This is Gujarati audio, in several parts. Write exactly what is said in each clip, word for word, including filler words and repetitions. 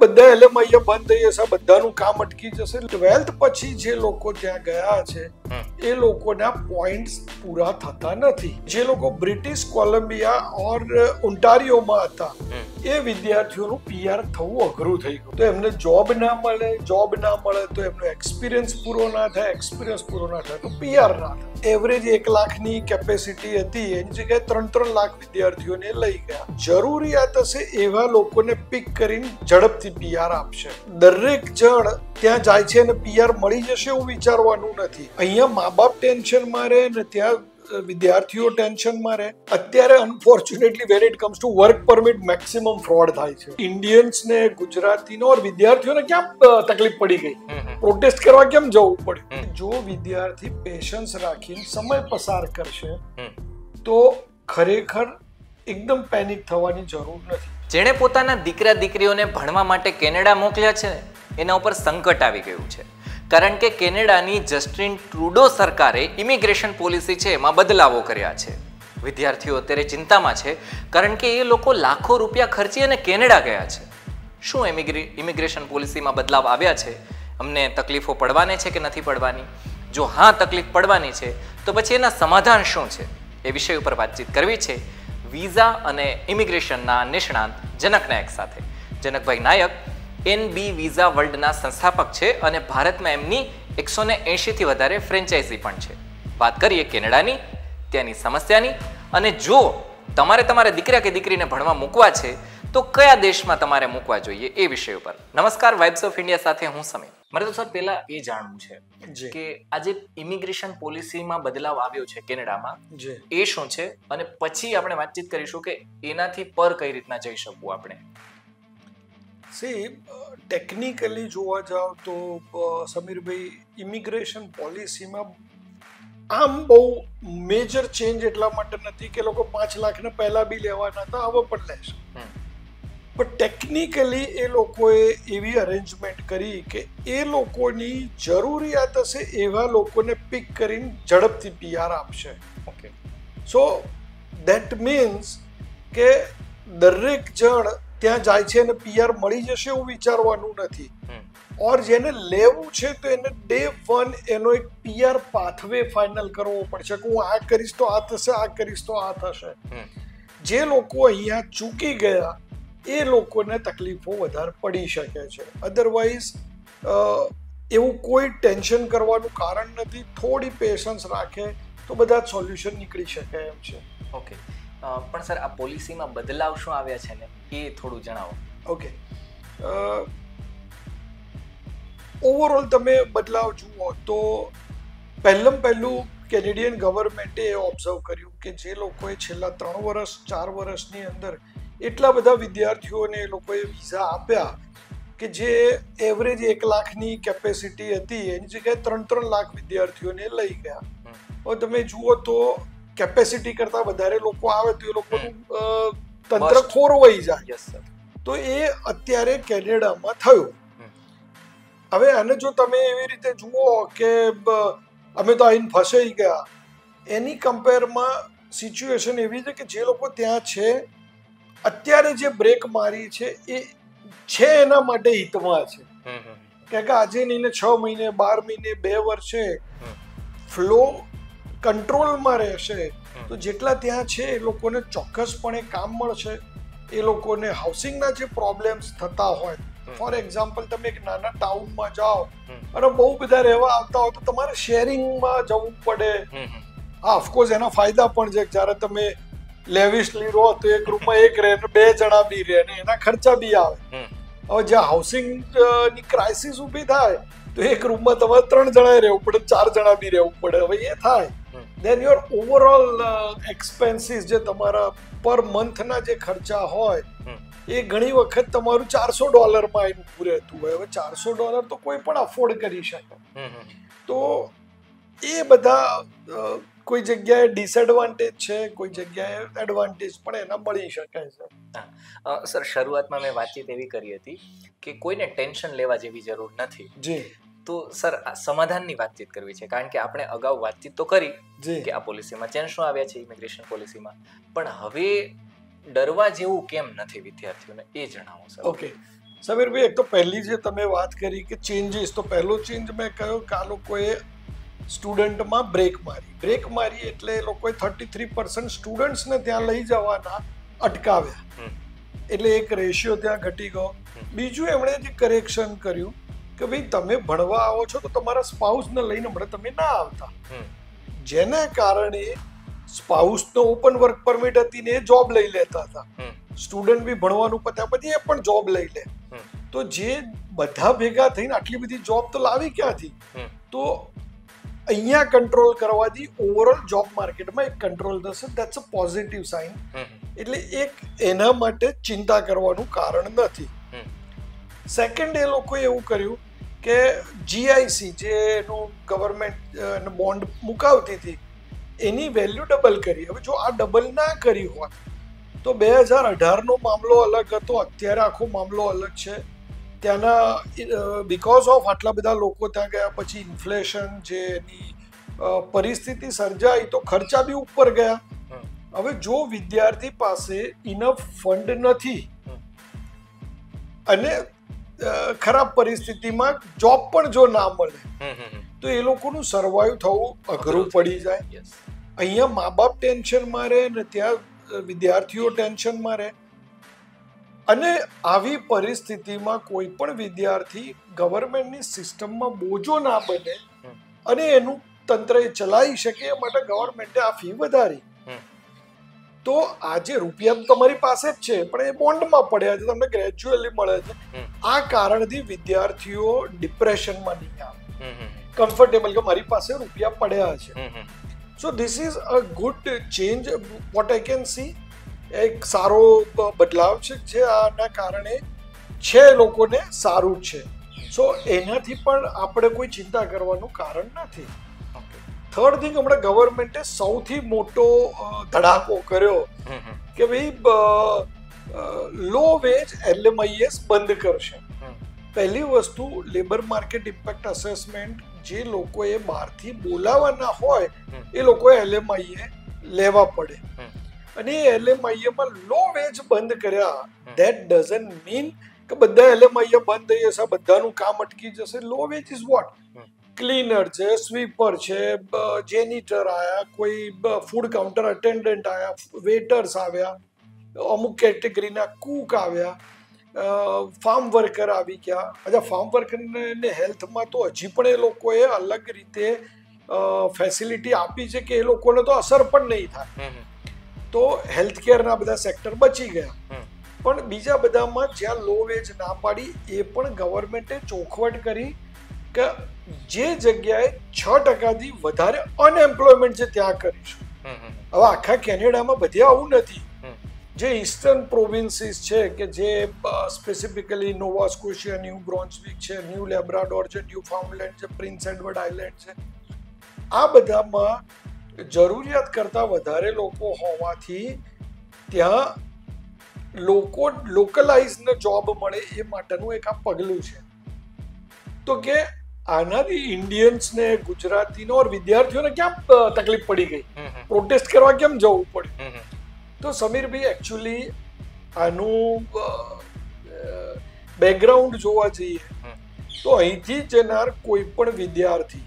બધા એલએમ અહીંયા બંધ થઈ જશે, બધાનું કામ અટકી જશે. ટ્વેલ્થ પછી જે લોકો ત્યાં ગયા છે એ લોકોના પોઈન્ટ્સ પૂરા થતા નથી. જે લોકો બ્રિટિશ કોલંબિયા ઓર ઓન્ટારિયોમાં હતા એ વિદ્યાર્થીઓનું પીઆર થવું અઘરું થઈ ગયું. તો એમને જોબ ના મળે, જોબ ના મળે તો એમનો એક્સપિરિયન્સ પૂરો ના થાય, એક્સપિરિયન્સ પૂરો ના થાય તો પીઆર ના થાય. એવરેજ એક લાખની કેપેસિટી હતી, એની જગ્યાએ ત્રણ ત્રણ લાખ વિદ્યાર્થીઓને લઈ ગયા. જરૂરિયાત હશે એવા લોકોને પિક કરીને ઝડપથી પીઆર આપશે. દરેક જણ ત્યાં જાય છે અને પીઆર મળી જશે એવું વિચારવાનું નથી. અહીંયા મા બાપ ટેન્શનમાં રહે ને ત્યાં વિદ્યાર્થીઓ ટેન્શનમાં રહે. અત્યારે unfortunately when it comes to work permit maximum fraud થાય છે. ઇન્ડિયન્સ ને ગુજરાતીનો ઓર વિદ્યાર્થીઓને ક્યાં તકલીફ પડી ગઈ, પ્રોટેસ્ટ કરવા કેમ જવું પડ્યું? જો વિદ્યાર્થી પેશન્સ રાખીને સમય પસાર કરશે તો ખરેખર એકદમ પેનિક થવાની જરૂર નથી. જેણે પોતાના દીકરા દીકરીઓને ભણવા માટે કેનેડા મોકલ્યા છે એના ઉપર સંકટ આવી ગયું છે. કારણ કે કેનેડાની જસ્ટિન ટ્રુડો સરકારે ઇમિગ્રેશન પોલિસી છે એમાં બદલાવો કર્યા છે. વિદ્યાર્થીઓ અત્યારે ચિંતામાં છે કારણ કે એ લોકો લાખો રૂપિયા ખર્ચી અને કેનેડા ગયા છે. શું ઇમિગ્રે ઇમિગ્રેશન પોલિસીમાં બદલાવ આવ્યા છે? અમને તકલીફો પડવાની છે કે નથી પડવાની? જો હા તકલીફ પડવાની છે તો પછી એના સમાધાન શું છે એ વિષય ઉપર વાતચીત કરવી છે વિઝા અને ઇમિગ્રેશનના નિષ્ણાંત જનક નાયક સાથે. જનકભાઈ નાયક એનબી વિઝા વર્લ્ડના સંસ્થાપક છે અને ભારતમાં એમની એકસો ને એંશીથી વધારે ફ્રેન્ચાઇઝી પણ છે. વાત કરીએ કેનેડાની, ત્યાંની સમસ્યાની, અને જો તમારે તમારા દીકરા કે દીકરીને ભણવા મૂકવા છે તો કયા દેશમાં તમારે મૂકવા જોઈએ એ વિષય ઉપર. નમસ્કાર, વાઇબ્સ ઓફ ઇન્ડિયા સાથે હું સમીર. મારે તો સર પહેલા એ જાણવું છે કે આજે ઇમિગ્રેશન પોલિસીમાં બદલાવ આવ્યો છે કેનેડામાં, એ શું છે, અને પછી આપણે વાતચીત કરીશું કે એનાથી પર કઈ રીતના જઈ શકવું આપણે. સી ટેકનિકલી જોવા જાવ તો સમીરભાઈ, ઇમિગ્રેશન પોલિસીમાં આમ બહુ મેજર ચેન્જ એટલા માટે નથી કે લોકો પાંચ લાખને પહેલા બી લેવાના હતા, હવે પણ લેશે. પણ ટેકનિકલી એ લોકોએ એવી અરેન્જમેન્ટ કરી કે એ લોકોની જરૂરિયાત હશે એવા લોકોને પિક કરીને ઝડપથી પીઆર આપશે. ઓકે, સો દેટ મીન્સ કે દરેક જણ ત્યાં જાય છે અને પીઆર મળી જશે એવું વિચારવાનું નથી. ઓર જેને લેવું છે તો એને ડે વન એનો એક પીઆર પાથવે ફાઇનલ કરવો પડશે કે હું આ કરીશ તો આ થશે, આ કરીશ તો આ થશે. જે લોકો અહીંયા ચૂકી ગયા એ લોકોને તકલીફો વધારે પડી શકે છે. અધરવાઇઝ એવું કોઈ ટેન્શન કરવાનું કારણ નથી. થોડી પેશન્સ રાખે તો બધા જ સોલ્યુશન નીકળી શકે એમ છે. ઓકે, પણ સર આ પોલિસીમાં બદલાવ શું આવ્યા છે ને એ થોડું જણાવો. ઓકે, ઓવરઓલ તમે બદલાવ જુઓ તો પહેલું પહેલું કેનેડિયન ગવર્મેન્ટે એ ઓબ્ઝર્વ કર્યું કે જે લોકોએ છેલ્લા ત્રણ વર્ષ ચાર વર્ષની અંદર એટલા બધા વિદ્યાર્થીઓને એ લોકોએ વિઝા આપ્યા કે જે એવરેજ એક લાખની કેપેસિટી હતી એની જગ્યાએ ત્રણ ત્રણ લાખ વિદ્યાર્થીઓને લઈ ગયા. હવે તમે જુઓ તો કેપેસિટી કરતાં વધારે લોકો આવે તો એ લોકોનું તંત્ર ખોરવાઈ જાય. તો એ અત્યારે કેનેડામાં થયું. હવે આને જો તમે એવી રીતે જુઓ કે અમે તો આઈને ફસાઈ ગયા, એની કમ્પેરમાં સિચ્યુએશન એવી છે કે જે લોકો ત્યાં છે અત્યારે જે બ્રેક મારી છે એ છે એના માટે હિતમાં છે. કારણ કે આજે નહીં ને છ મહિને, બાર મહિને, બે વર્ષે ફ્લો કંટ્રોલમાં રહેશે તો જેટલા ત્યાં છે એ લોકોને ચોક્કસપણે કામ મળશે. એ લોકોને હાઉસિંગના જે પ્રોબ્લેમ્સ થતા હોય, ફોર એક્ઝામ્પલ તમે એક નાના ટાઉનમાં જાઓ અને બહુ બધા રહેવા આવતા હોય તો તમારે શેરિંગમાં જવું પડે. હા, ઓફકોર્સ એના ફાયદા પણ છે. જ્યારે તમે લેવિશલી રહો તો એક રૂમમાં એક રહે ને બે જણા બી રહે ને એના ખર્ચા બી આવે. હવે જ્યાં હાઉસિંગની ક્રાઇસિસ ઊભી થાય તો એક રૂમમાં તમારે ત્રણ જણા રહેવું પડે, ચાર જણા બી રહેવું પડે. હવે એ થાય દેન યોર ઓવરઓલ એક્સપેન્સીસ જે તમારા પર મંથના જે ખર્ચા હોય એ ઘણી વખત તમારું ચારસો ડોલરમાં આવીને પૂરું રહેતું હોય. હવે ચારસો ડોલર તો કોઈ પણ અફોર્ડ કરી શકે. તો એ બધા કોઈ જગ્યાએ ડિસએડવાન્ટેજ છે, કોઈ જગ્યાએ એડવાન્ટેજ પણ એના મળી શકે છે. સર, શરૂઆતમાં મેં વાતચીત એવી કરી હતી કે કોઈને ટેન્શન લેવા જેવી જરૂર નથી. જી. તો સર, આ સમાધાનની વાતચીત કરવી છે કારણ કે આપણે અગાઉ વાતચીત તો કરી કે આ પોલિસીમાં ચેન્જ શું આવ્યા છે ઇમિગ્રેશન પોલિસીમાં, પણ હવે ડરવા જેવું કેમ નથી વિદ્યાર્થીઓને એ જણાવો સર. ઓકે, સમીરભાઈ, એક તો પહેલી જે તમે વાત કરી કે ચેન્જીસ, તો પહેલો ચેન્જ મેં કહ્યું કે આ લોકોએ સ્ટુડન્ટમાં બ્રેક મારી બ્રેક મારી એટલે એ લોકોએ થર્ટી થ્રી પર્સન્ટ સ્ટુડન્ટ્સને ત્યાં લઈ જવાના અટકાવ્યા, એટલે એક રેશિયો ત્યાં ઘટી ગયો. બીજું એમણે જે કરેક્શન કર્યું કે ભાઈ તમે ભણવા આવો છો તો તમારા સ્પાઉસને લઈને હમણાં તમે ના આવતા, જેના કારણે સ્પાઉસનો ઓપન વર્ક પરમિટ હતી ને એ જોબ લઈ લેતા હતા, સ્ટુડન્ટ બી ભણવાનું પત્યા પછી એ પણ જોબ લઈ લે. તો જે બધા ભેગા થઈને આટલી બધી જોબ તો લાવી ક્યાંથી? તો અહીંયા કંટ્રોલ કરવાથી ઓવરઓલ જોબ માર્કેટમાં એક કંટ્રોલ થશે. That's a positive sign. એટલે એક એના માટે ચિંતા કરવાનું કારણ નથી. સેકન્ડ, એ લોકોએ એવું કર્યું કે જીઆઈસી જે એનું ગવર્મેન્ટ બોન્ડ મુકાવતી હતી એની વેલ્યુ ડબલ કરી. હવે જો આ ડબલ ના કરી હોત તો બે હજાર અઢારનો મામલો અલગ હતો, અત્યારે આખો મામલો અલગ છે. ત્યાંના બિકોઝ ઓફ આટલા બધા લોકો ત્યાં ગયા પછી ઇન્ફ્લેશન જે એની પરિસ્થિતિ સર્જાઈ તો ખર્ચા બી ઉપર ગયા. હવે જો વિદ્યાર્થી પાસે ઇનફ ફંડ નથી અને ખરાબ પરિસ્થિતિમાં જોબ પણ જો ના મળે તો એ લોકોનું સર્વાઈવ થવું અઘરું પડી જાય. અહીંયા મા બાપ ટેન્શનમાં રહે ને ત્યાં વિદ્યાર્થીઓ ટેન્શનમાં રહે. અને આવી પરિસ્થિતિમાં કોઈ પણ વિદ્યાર્થી ગવર્મેન્ટની સિસ્ટમમાં બોજો ના બને અને એનું તંત્ર એ ચલાવી શકે એ માટે ગવર્મેન્ટે આ ફી વધારી. તો આજે રૂપિયા તમારી પાસે જ છે પણ એ બોન્ડમાં પડ્યા છે, તમને ગ્રેજ્યુઅલી મળે છે. આ કારણથી વિદ્યાર્થીઓ ડિપ્રેશનમાં નહીં આવે, કમ્ફર્ટેબલ કે મારી પાસે રૂપિયા પડ્યા છે. So this is a good change what I can see. એક સારો બદલાવ છે જે આના કારણે છે લોકોને સારું છે. સો એનાથી પણ આપણે કોઈ ચિંતા કરવાનું કારણ નથી. થર્ડ થિંગ, હમણાં ગવર્મેન્ટે સૌથી મોટો ધડાકો કર્યો કે ભાઈ લો વેજ એલએમઆઈએસ બંધ કરશે. પહેલી વસ્તુ, લેબર માર્કેટ ઇમ્પેક્ટ અસેસમેન્ટ જે લોકોએ બહારથી બોલાવવાના હોય એ લોકોએ એલએમઆઈએ લેવા પડે. અને એલએમઆઈએ લો વેજ બંધ કર્યા. ધેટ ડઝન્ટ મીન કે બધા એલએમઆઈએ બંધ થઈ જશે, બધાનું કામ અટકી જશે. Low wage is what? Cleaner છે, સ્વીપર છે, જેનિટર આવ્યા, કોઈ ફૂડ કાઉન્ટર અટેન્ડન્ટ આવ્યા, વેટર્સ આવ્યા, અમુક કેટેગરીના કુક આવ્યા, ફાર્મ વર્કર આવી ગયા. અચ્છા, ફાર્મ વર્કરને હેલ્થમાં તો હજી પણ એ લોકોએ અલગ રીતે ફેસિલિટી આપી છે કે એ લોકોને તો અસર પણ નહીં થાય. તો હેલ્થ કેરના બધા સેક્ટર બચી ગયા. પણ બીજા બધામાં જ્યાં લો વેજ ના પાડી એ પણ ગવર્મેન્ટે ચોખવટ કરી કે જે જગ્યાએ છ ટકાથી વધારે અનએમ્પ્લોયમેન્ટ છે ત્યાં કરીશું. હવે આખા કેનેડામાં બધે આવું નથી. જે ઈસ્ટર્ન પ્રોવિન્સીસ છે કે જે specifically Nova Scotia, New Brunswick છે, ન્યૂ લેબ્રાડોર છે, ન્યૂ ફાઉન્ડલેન્ડ છે, પ્રિન્સ એડવર્ડ આઇલેન્ડ છે, આ બધામાં જરૂરિયાત કરતાં વધારે લોકો હોવાથી ત્યાં લોકો લોકલાઇઝને જોબ મળે એ માટેનું એક આ પગલું છે. તો કે આનાથી ઇન્ડિયન્સને, ગુજરાતીનો ઓર વિદ્યાર્થીઓને ક્યાં તકલીફ પડી ગઈ, પ્રોટેસ્ટ કરવા કેમ જવું પડ્યું? તો સમીરભાઈ, એકચ્યુઅલી આનું બેકગ્રાઉન્ડ જોવા જઈએ તો અહીંથી જનાર કોઈ પણ વિદ્યાર્થી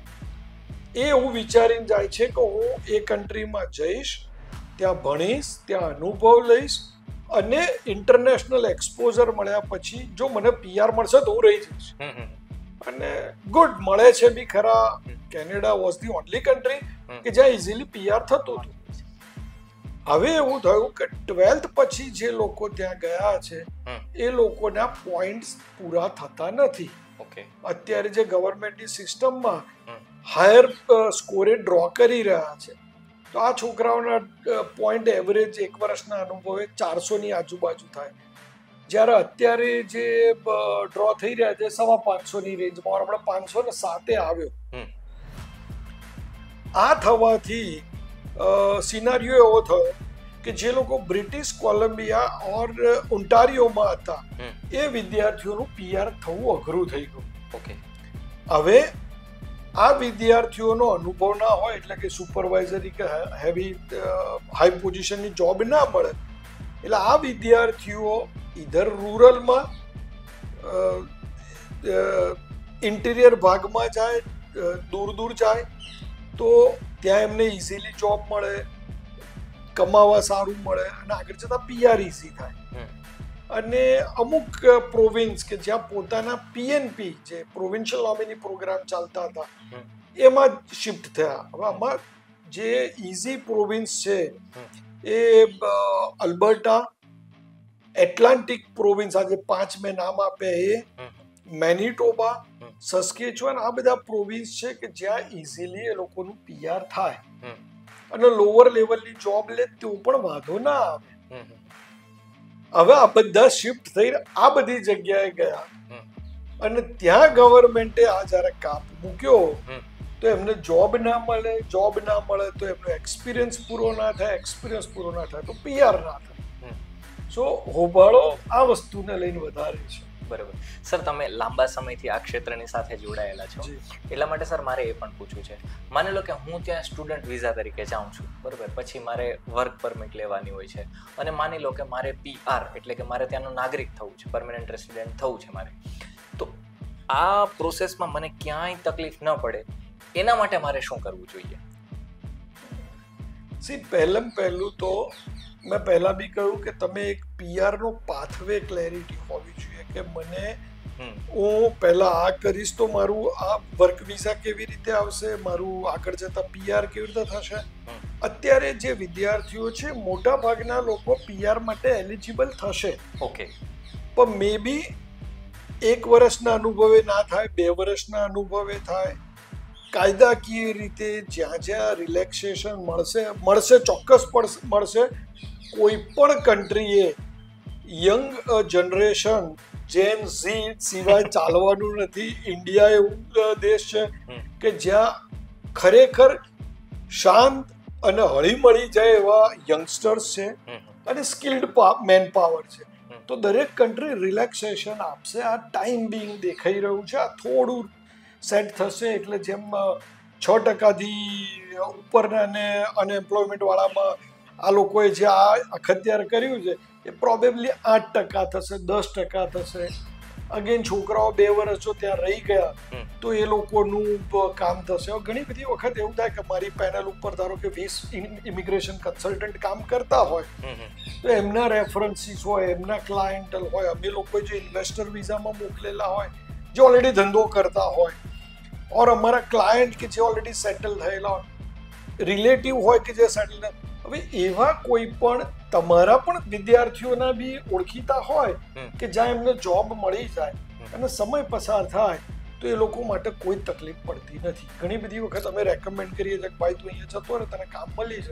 એ એવું વિચારીને જાય છે કે હું એ કન્ટ્રીમાં જઈશ, ત્યાં ભણીશ, ત્યાં અનુભવ લઈશ અને ઇન્ટરનેશનલ એક્સપોઝર મળ્યા પછી જો મને પીઆર મળશે તો હું રહી જઈશ. અને ગુડ મળે છે બી ખરા. Canada was the only country કે જ્યાં ઇઝીલી પીઆર થતું હતું. હવે એવું થયું કે ટ્વેલ્થ પછી જે લોકો ત્યાં ગયા છે એ લોકોના પોઈન્ટ્સ પૂરા થતા નથી. અત્યારે જે ગવર્મેન્ટની સિસ્ટમમાં હાયર સ્કોરે ડ્રો કરી રહ્યા છે તો આ છોકરાઓના પોઈન્ટ એવરેજ એક વર્ષના અનુભવે ચારસોની આજુબાજુ થાય, જ્યારે અત્યારે જે ડ્રો થઈ રહ્યા છે સવા પાંચસોની રેન્જમાં, હમણાં પાંચસો ને સાતે આવ્યો. આ થવાથી સિનારીઓ એવો થયો કે જે લોકો બ્રિટિશ કોલંબિયા ઓર ઓન્ટારિયોમાં હતા એ વિદ્યાર્થીઓનું પીઆર થવું અઘરું થઈ ગયું. ઓકે, હવે આ વિદ્યાર્થીઓનો અનુભવ ના હોય એટલે કે સુપરવાઇઝરી કે હેવી હાઈ પોઝિશનની જોબ ના મળે એટલે આ વિદ્યાર્થીઓ ઇધર રૂરલમાં ઇન્ટિરિયર ભાગમાં જાય, દૂર દૂર જાય તો ત્યાં એમને ઇઝીલી જોબ મળે, કમાવા સારું મળે અને આગળ જતાં પીઆર ઇઝી થાય. અને અમુક પ્રોવિન્સ કે જ્યાં પોતાના પીએનપી જે પ્રોવિન્શિયલ નોમિની પ્રોગ્રામ ચાલતા હતા એમાં શિફ્ટ થયા. હવે આમાં જે ઇઝી પ્રોવિન્સ છે એ અલ્બર્ટા, એટલાન્ટિક પ્રોવિન્સ, આજે પાંચ મેં નામ આપ્યા એ, મેનિટોબા, સસ્કેચુઅન, આ બધા પ્રોવિન્સ છે કે જ્યાં ઇઝીલી એ લોકોનું પીઆર થાય અને લોઅર લેવલની જોબ લે તો પણ વાંધો ના આવે. હવે આ બધા શિફ્ટ થઈ આ બધી જગ્યાએ ગયા અને ત્યાં ગવર્મેન્ટે આ જયારે કાપ મૂક્યો તો એમને જોબ ના મળે, જોબ ના મળે તો એમનો એક્સપિરિયન્સ પૂરો ના થાય, એક્સપિરિયન્સ પૂરો ના થાય તો પીઆર ના થાય. સો હોબાળો આ વસ્તુને લઈને વધારે છે. બરાબર. સર, તમે લાંબા સમયથી આ ક્ષેત્રની સાથે જોડાયેલા છો, એટલા માટે સર મારે એ પણ પૂછવું છે, માની લો કે હું ત્યાં સ્ટુડન્ટ વિઝા તરીકે જાઉં છું, બરાબર, પછી મારે વર્ક પરમિટ લેવાની હોય છે અને માની લો કે મારે પીઆર એટલે કે મારે ત્યાંનું નાગરિક થવું છે, પરમેનન્ટ રેસિડેન્ટ થવું છે મારે, તો આ પ્રોસેસમાં મને ક્યાંય તકલીફ ન પડે એના માટે મારે શું કરવું જોઈએ? સી, પહેલાં પહેલું તો મેં પહેલાં બી કહ્યું કે તમે એક પીઆરનો પાથવે ક્લેરિટી હોવી જોઈએ કે મને હું પહેલાં આ કરીશ તો મારું આ વર્ક વિઝા કેવી રીતે આવશે, મારું આગળ જતાં પીઆર કેવી રીતે થશે. અત્યારે જે વિદ્યાર્થીઓ છે મોટા ભાગના લોકો પીઆર માટે એલિજિબલ થશે, ઓકે, પણ મે બી એક વર્ષના અનુભવે ના થાય, બે વર્ષના અનુભવે થાય. કાયદાકીય રીતે જ્યાં જ્યાં રિલેક્સેશન મળશે મળશે ચોક્કસ મળશે. કોઈ પણ કન્ટ્રીએ યંગ જનરેશન જેન ઝી સિવાય ચાલવાનું નથી. ઇન્ડિયા એવું દેશ છે કે જ્યાં ખરેખર શાંત અને હળીમળી જાય એવા યંગસ્ટર્સ છે અને સ્કિલ્ડ મેન પાવર છે. તો દરેક કન્ટ્રી રિલેક્સેશન આપશે. આ ટાઈમ બિંગ દેખાઈ રહ્યું છે. આ થોડું સેટ થશે એટલે જેમ છ ટકાથી ઉપરના ને અનએમ્પ્લોયમેન્ટ વાળામાં આ લોકોએ જે આ અખત્યાર કર્યું છે એ પ્રોબેબલી આઠ ટકા થશે, દસ ટકા થશે. અગેન છોકરાઓ બે વર્ષ જો ત્યાં રહી ગયા તો એ લોકોનું કામ થશે. ઘણી બધી વખત એવું થાય કે મારી પેનલ ઉપર ધારો કે વીસ ઇમિગ્રેશન કન્સલ્ટન્ટ કામ કરતા હોય તો એમના રેફરન્સીસ હોય, એમના ક્લાયન્ટલ હોય, અમે લોકો જે ઇન્વેસ્ટર વિઝામાં મોકલેલા હોય જે ઓલરેડી ધંધો કરતા હોય, ઓર અમારા ક્લાયન્ટ કે જે ઓલરેડી સેટલ થયેલા હોય, રિલેટિવ હોય કે જે સેટલ. હવે એવા કોઈ પણ તમારા પણ વિદ્યાર્થીઓના બી ઓળખીતા હોય કે જ્યાં એમને જોબ મળી જાય અને સમય પસાર થાય તો એ લોકો માટે કોઈ તકલીફ પડતી નથી. ઘણી બધી વખત અમે રેકમેન્ડ કરીએ છીએ કે ભાઈ તું અહીંયા જતો રહે, તને કામ મળી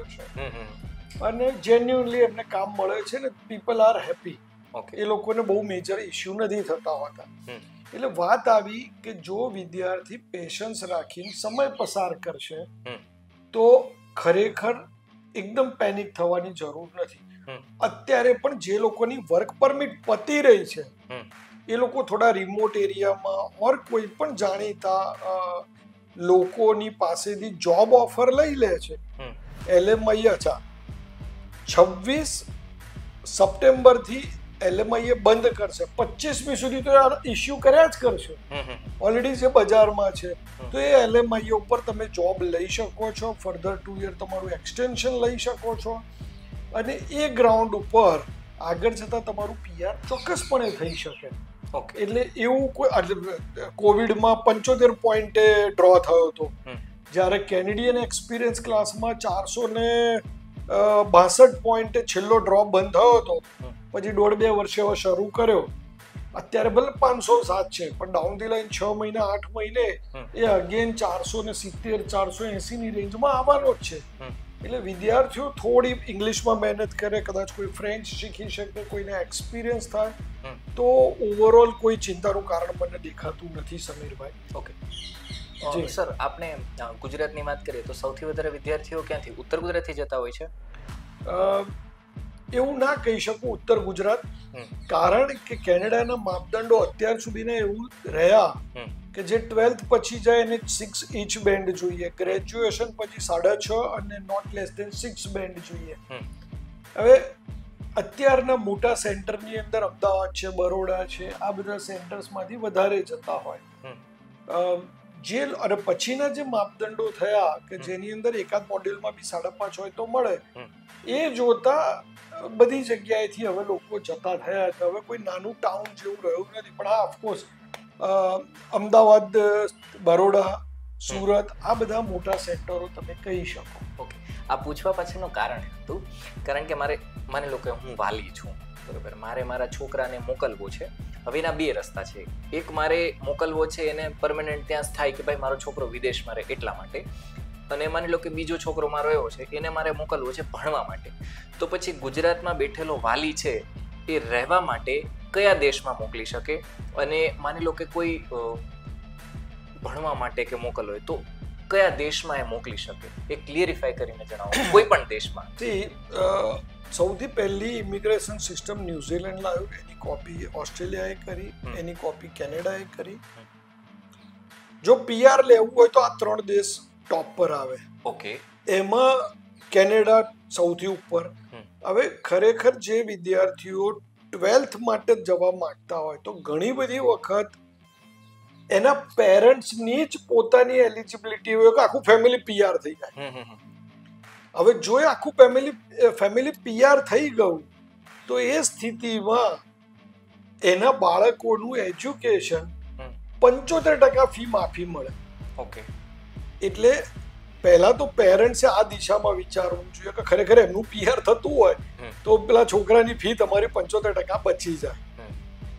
જશે અને જેન્યુઅનલી એમને કામ મળે છે ને પીપલ આર હેપી. એ લોકોને બહુ મેજર ઇસ્યુ નથી થતા હોતા. એટલે વાત આવી કે જો વિદ્યાર્થી પેશન્સ રાખીને સમય પસાર કરશે તો ખરેખર એકદમ પેનિક થવાની જરૂર નથી. અત્યારે પણ જે લોકોની વર્ક પરમિટ પતી રહી છે એ લોકો થોડા રિમોટ એરિયામાં ઓર કોઈ પણ જાણીતા લોકોની પાસેથી જોબ ઓફર લઈ લે છે. એલએમઆઈ અચ્છા છવ્વીસ સપ્ટેમ્બરથી એલએમઆઈ બંધ કરશે, પચીસમી સુધી તો ઇસ્યુ કર્યા જ કરશે ઓલરેડી જે બજારમાં છે. તો એ એલએમઆઈ ઉપર તમે જોબ લઈ શકો છો, ફર્ધર ટુ યર તમારું એક્સટેન્શન લઈ શકો છો અને એ ગ્રાઉન્ડ ઉપર આગળ જતાં તમારું પીઆર ચોક્કસપણે થઈ શકે. ઓકે, એટલે એવું કોઈ કોવિડમાં પંચોતેર પોઈન્ટે ડ્રો થયો હતો જ્યારે કેનેડિયન એક્સપિરિયન્સ ક્લાસમાં ચારસો ને બાસઠ પોઈન્ટે છેલ્લો ડ્રોપ બંધ થયો હતો. પછી દોઢ બે વર્ષે હવે શરૂ કર્યો. અત્યારે ભલે પાંચસો સાત છે પણ ડાઉન ધી લાઈન છ મહિના આઠ મહિને એ અગેન ચારસો ને સિત્તેર ચારસો એસી ની રેન્જમાં આવવાનો જ છે. એટલે વિદ્યાર્થીઓ થોડી ઇંગ્લિશમાં મહેનત કરે, કદાચ કોઈ ફ્રેન્ચ શીખી શકે, કોઈને એક્સપિરિયન્સ થાય તો ઓવરઓલ કોઈ ચિંતાનું કારણ મને દેખાતું નથી સમીરભાઈ. ઓકે જી સર, આપણે ગુજરાતની વાત કરીએ તો સૌથી વધારે વિદ્યાર્થીઓ ક્યાંથી ઉત્તર ગુજરાતથી જતા હોય છે? એવું ના કહી શકું ઉત્તર ગુજરાત, કારણ કે કેનેડાના માપદંડો અત્યાર સુધીના એવું રહ્યા કે જે ટ્વેલ્થ પછી જાય એને સિક્સ ઇંચ બેન્ડ જોઈએ, ગ્રેજ્યુએશન પછી સાડા છ અને not less than six band જોઈએ. હવે અત્યારના મોટા સેન્ટરની અંદર અમદાવાદ છે, બરોડા છે, આ બધા સેન્ટર્સમાંથી વધારે જતા હોય જે, અને પછીના જે માપદંડો થયા કે જેની અંદર એકાદ મોડ્યુલમાં બી સાડા પાંચ હોય તો મળે, એ જોતા બધી જગ્યાએથી હવે લોકો જતા થયા છે. હવે કોઈ નાનું ટાઉન જેવું રહ્યું નથી. પણ હા, ઓફકોર્સ અમદાવાદ, બરોડા, સુરત આ બધા મોટા સેન્ટરો તમે કહી શકો. ઓકે, આ પૂછવા પાછળનું કારણ હતું કારણ કે મારે માની લો કે હું વાલી છું, બરોબર, મારે મારા છોકરાને મોકલવો છે. હવે એના બે રસ્તા છે. એક, મારે મોકલવો છે એને પરમેનન્ટ ત્યાં થાય કે ભાઈ મારો છોકરો વિદેશમાં રહે એટલા માટે, અને માની લો કે બીજો છોકરો મારો એવો છે એને મારે મોકલવો છે ભણવા માટે. તો પછી ગુજરાતમાં બેઠેલો વાલી છે એ રહેવા માટે કયા દેશમાં મોકલી શકે, અને માની લો કે કોઈ ભણવા માટે કે મોકલવો હોય તો કયા દેશમાં એ મોકલી શકે, એ ક્લિયરિફાઈ કરીને જણાવો. કોઈ પણ દેશમાં. સૌથી પહેલી ઇમિગ્રેશન સિસ્ટમ ન્યુઝીલેન્ડ લાવ્યું, એની કોપી ઓસ્ટ્રેલિયાએ કરી, એની કોપી કેનેડાએ કરી. જો પીઆર લેવું હોય તો આ ત્રણ દેશ ટોપ પર આવે. ઓકે, એમાં કેનેડા સૌથી ઉપર. હવે ખરેખર જે વિદ્યાર્થીઓ ટ્વેલ્થ માટે જવા માંગતા હોય તો ઘણી બધી વખત એના પેરેન્ટ્સની જ પોતાની એલિજિબિલિટી હોય કે આખું ફેમિલી પીઆર થઈ જાય. હવે જો એ આખું ફેમિલી ફેમિલી પીઆર થઈ ગયું તો એ સ્થિતિમાં એના બાળકોનું એજ્યુકેશન પંચોતેર ટકા ફી માફી મળે. ઓકે, એટલે પહેલા તો પેરેન્ટ્સે આ દિશામાં વિચારવું જોઈએ કે ખરેખર એમનું પીઆર થતું હોય તો પેલા છોકરાની ફી તમારી પંચોતેર ટકા બચી જાય.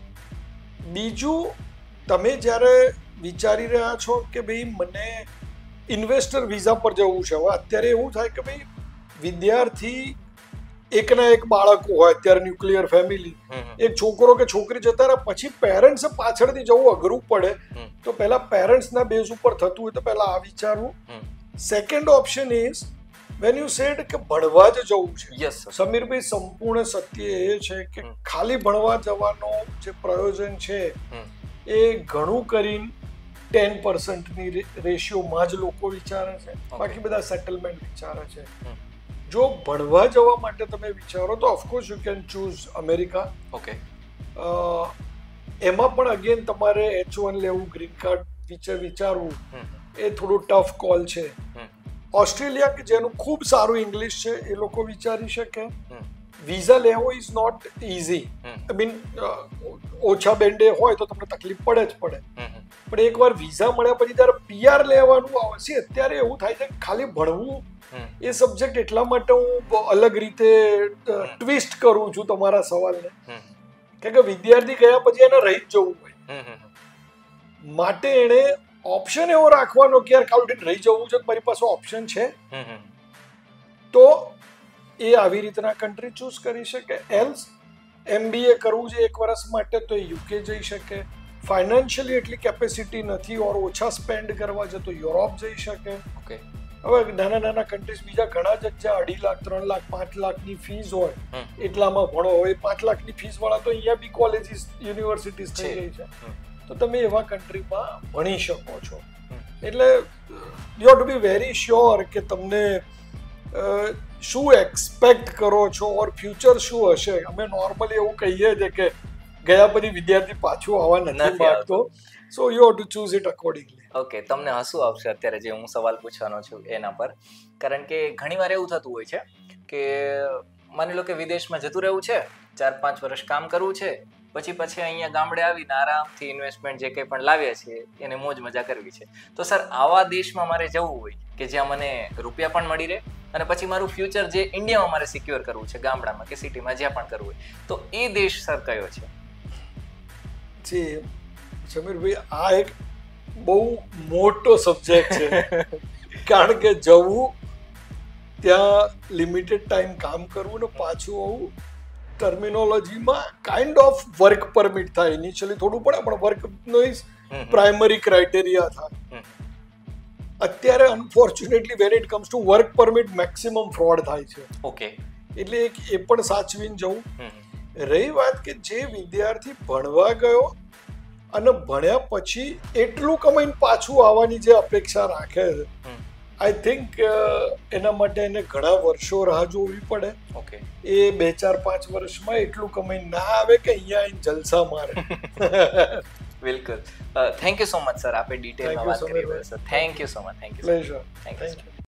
બીજું, તમે જ્યારે વિચારી રહ્યા છો કે ભાઈ મને ઇન્વેસ્ટર વિઝા પર જવું છે, હવે અત્યારે એવું થાય કે ભાઈ વિદ્યાર્થી એકના એક બાળકો હોય, અત્યારે ન્યુક્લિયર ફેમિલી, એક છોકરો કે છોકરી જતા રહે, પછી પેરેન્ટ્સે પાછળથી જવું અઘરું પડે. તો પહેલા પેરેન્ટ્સના બેઝ ઉપર થતું હોય તો પહેલા આ વિચારવું. Second option is when you said કે ભણવા જ જવું છે. યસ સમીરભાઈ, સંપૂર્ણ સત્ય એ છે કે ખાલી ભણવા જવાનો જે પ્રયોજન છે એ ઘણું કરીને ટેન પર્સન્ટની રેશિયોમાં જ લોકો વિચારે છે, બાકી બધા સેટલમેન્ટ વિચારે છે. જો ભણવા જવા માટે તમે વિચારો તો of course you can choose America. Okay, એમાં પણ અગેન તમારે એચ વન લેવું, ગ્રીન કાર્ડ વિશે વિચારવું, એ થોડું ટફ કોલ છે. ઓસ્ટ્રેલિયા કે જેનું ખૂબ સારું ઇંગ્લિશ છે એ લોકો વિચારી શકે. વિઝા લેવો is not easy. I mean ઓછા બેન્ડે હોય તો તમને તકલીફ પડે જ પડે, પણ એકવાર વિઝા મળ્યા પછી જ્યારે પીઆર લેવાનું આવશે, અત્યારે એવું થાય છે કે ખાલી ભણવું એ સબ્જેક્ટ એટલા માટે હું અલગ રીતે ટ્વિસ્ટ કરું છું તમારા સવાલને, કે વિદ્યાર્થી ગયા પછી એને રહી જ જવું હોય, માટે એને ઓપ્શન એવો રાખવાનો કે યાર કાલ રહી જવું છે, મારી પાસે ઓપ્શન છે, તો એ આવી રીતના કન્ટ્રી ચૂઝ કરી શકે. એલ્સ એમબીએ કરવું છે એક વર્ષ માટે તો એ યુકે જઈ શકે. ફાઇનાન્શિયલી એટલી કેપેસિટી નથી ઓર ઓછા સ્પેન્ડ કરવા છે તો યુરોપ જઈ શકે. ઓકે, હવે નાના નાના કન્ટ્રીઝ બીજા ઘણા જ જ્યાં અઢી લાખ, ત્રણ લાખ, પાંચ લાખની ફીસ હોય એટલામાં ભણો હોય. પાંચ લાખની ફીસ વાળા તો અહીંયા બી કોલેજીસ, યુનિવર્સિટીઝ થઈ ગઈ છે, તો તમે એવા કન્ટ્રીમાં ભણી શકો છો. એટલે you have to be very sure કે તમને શું એક્સપેક્ટ કરો છો ઓર ફ્યુચર શું હશે. અમે નોર્મલી એવું કહીએ છીએ કે ગયા પછી વિદ્યાર્થી પાછું આવવા નથી માંગતો, so you have to choose it accordingly. Okay, તમને હસવું આવશે અત્યારે જે હું સવાલ પૂછવાનો છું એના પર, કારણ કે ઘણીવાર એવું થતું હોય છે કે માની લો કે વિદેશમાં જતું રહેવું છે, ચાર પાંચ વર્ષ કામ કરવું છે, પછી પછી અહીંયા ગામડે આવીને આરામથી ઇન્વેસ્ટમેન્ટ જે કંઈ પણ લાવ્યા છે એને મોજ મજા કરવી છે. તો સર, આવા દેશમાં મારે જવું હોય કે જ્યાં મને રૂપિયા પણ મળી રહે અને પછી મારું ફ્યુચર જે ઇન્ડિયામાં મારે સિક્યોર કરવું છે, ગામડામાં કે સિટીમાં જ્યાં પણ કરવું હોય, તો એ દેશ સર કયો છે? જી સમીરભાઈ, આ એક બહુ મોટો સબ્જેક્ટ છે, કારણ કે જવું, ત્યાં લિમિટેડ ટાઈમ કામ કરવું ને પાછું આવું. ટર્મિનોલોજીમાં કાઇન્ડ ઓફ વર્ક પરમિટ થાય, ઇનિશિયલી થોડું પડે પણ વર્કનો ઇઝ પ્રાઇમરી ક્રાઇટેરિયા થાય. અત્યારે unfortunately when it comes to work permit maximum fraud થાય છે. ઓકે, એટલે એક એ પણ સાચવીને જવું. રહી વાત કે જે વિદ્યાર્થી ભણવા ગયો અને ભણ્યા પછી એટલું કમાઈને પાછું આવવાની જે અપેક્ષા રાખે છે, આઈ થિંક એના માટે એને ઘણા વર્ષો રાહ જોવી પડે. ઓકે, એ બે ચાર પાંચ વર્ષમાં એટલું કમાઈ ના આવે કે અહીંયા આવીને જલસા મારે. બિલકુલ. Thank you so much sir, આપે ડિટેલમાં વાત કરી. Sir thank you so much. Thank you. Pleasure. Thank you.